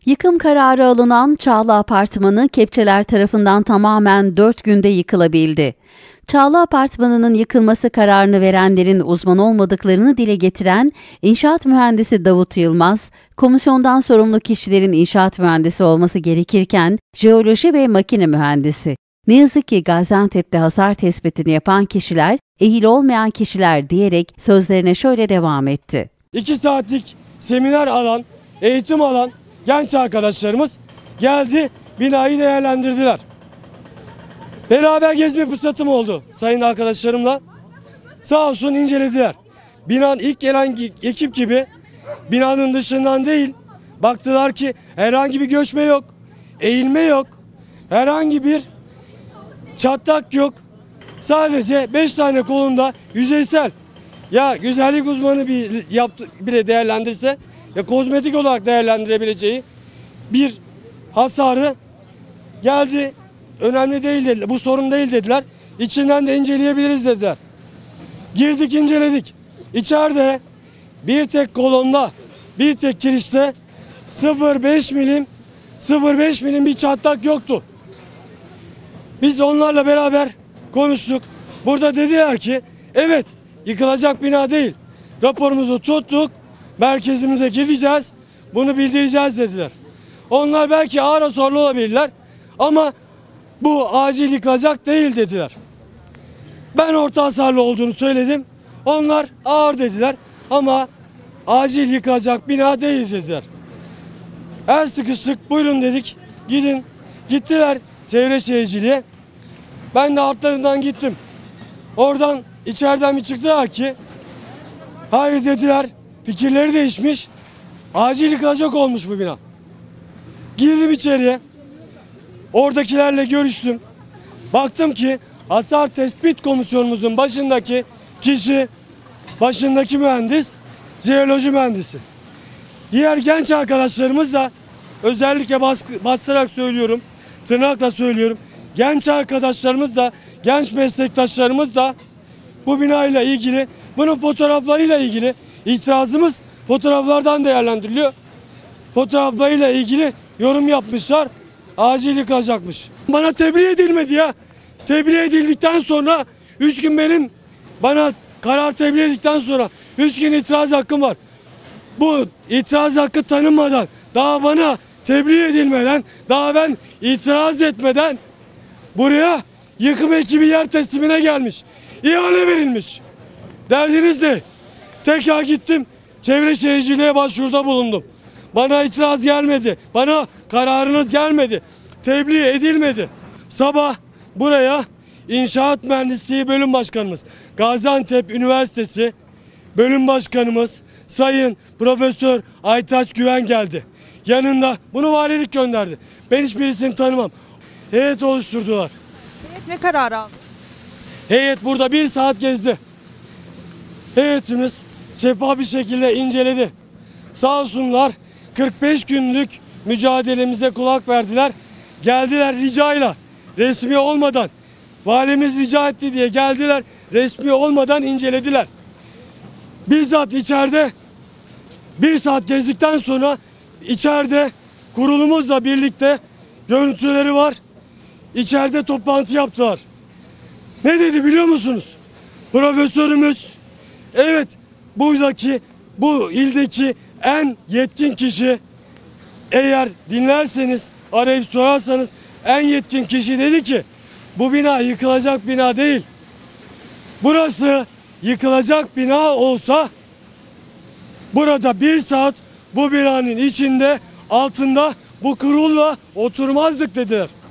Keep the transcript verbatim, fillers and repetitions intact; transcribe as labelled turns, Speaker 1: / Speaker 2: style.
Speaker 1: Yıkım kararı alınan Çağla Apartmanı kepçeler tarafından tamamen dört günde yıkılabildi. Çağla Apartmanı'nın yıkılması kararını verenlerin uzman olmadıklarını dile getiren inşaat mühendisi Davut Yılmaz, komisyondan sorumlu kişilerin inşaat mühendisi olması gerekirken jeoloji ve makine mühendisi. Ne yazık ki Gaziantep'te hasar tespitini yapan kişiler, ehil olmayan kişiler diyerek sözlerine şöyle devam etti.
Speaker 2: İki saatlik seminer alan, eğitim alan genç arkadaşlarımız geldi, binayı değerlendirdiler. Beraber gezme fırsatım oldu sayın arkadaşlarımla. Sağ olsun incelediler. Binanın ilk gelen ekip gibi binanın dışından değil, baktılar ki herhangi bir göçme yok, eğilme yok, herhangi bir çatlak yok. Sadece beş tane kolunda yüzeysel, ya güzellik uzmanı bir yaptı, bile değerlendirse ya kozmetik olarak değerlendirebileceği bir hasarı geldi. Önemli değil dediler. Bu sorun değil dediler. İçinden de inceleyebiliriz dediler. Girdik, inceledik. İçeride bir tek kolonda, bir tek kirişte sıfır virgül beş milim sıfır virgül beş milim bir çatlak yoktu. Biz onlarla beraber konuştuk. Burada dediler ki evet, yıkılacak bina değil. Raporumuzu tuttuk. Merkezimize gideceğiz. Bunu bildireceğiz dediler. Onlar belki ağır hasarlı olabilirler ama bu acil yıkılacak değil dediler. Ben orta hasarlı olduğunu söyledim. Onlar ağır dediler ama acil yıkılacak bina değil dediler. El sıkıştık, buyurun dedik. Gidin. Gittiler Çevre Şehirciliğe. Ben de altlarından gittim. Oradan içeriden bir çıktılar ki hayır dediler. Fikirleri değişmiş. Acil yıkılacak olmuş bu bina. Girdim içeriye. Oradakilerle görüştüm. Baktım ki hasar tespit komisyonumuzun başındaki kişi, başındaki mühendis, jeoloji mühendisi. Diğer genç arkadaşlarımız da özellikle baskı, bastırarak söylüyorum, tırnakla söylüyorum. Genç arkadaşlarımız da, genç meslektaşlarımız da bu binayla ilgili, bunun fotoğraflarıyla ilgili itirazımız fotoğraflardan değerlendiriliyor. Fotoğraflarıyla ilgili yorum yapmışlar. Acil yıkılacakmış. Bana tebliğ edilmedi ya. Tebliğ edildikten sonra üç gün benim bana karar tebliğ edildikten sonra üç gün itiraz hakkım var. Bu itiraz hakkı tanınmadan, daha bana tebliğ edilmeden, daha ben itiraz etmeden buraya yıkım ekibi yer teslimine gelmiş. İhale verilmiş. Derdiniz ne? Tekrar gittim. Çevre Şehirciliğe başvuruda bulundum. Bana itiraz gelmedi. Bana kararınız gelmedi. Tebliğ edilmedi. Sabah buraya İnşaat Mühendisliği Bölüm Başkanımız, Gaziantep Üniversitesi Bölüm Başkanımız Sayın Profesör Aytaç Güven geldi. Yanında bunu valilik gönderdi. Ben hiçbirisini tanımam. Heyet oluşturdular.
Speaker 3: Heyet ne kararı aldı?
Speaker 2: Heyet burada bir saat gezdi. Heyetimiz şeffaf bir şekilde inceledi. Sağ olsunlar kırk beş günlük mücadelemize kulak verdiler. Geldiler ricayla, resmi olmadan, valimiz rica etti diye geldiler, resmi olmadan incelediler. Bizzat içeride bir saat gezdikten sonra içeride kurulumuzla birlikte görüntüleri var. İçeride toplantı yaptılar. Ne dedi biliyor musunuz? Profesörümüz, evet buradaki, bu ildeki en yetkin kişi, eğer dinlerseniz, arayıp sorarsanız en yetkin kişi dedi ki bu bina yıkılacak bina değil. Burası yıkılacak bina olsa burada bir saat bu binanın içinde, altında bu kurulla oturmazdık dediler.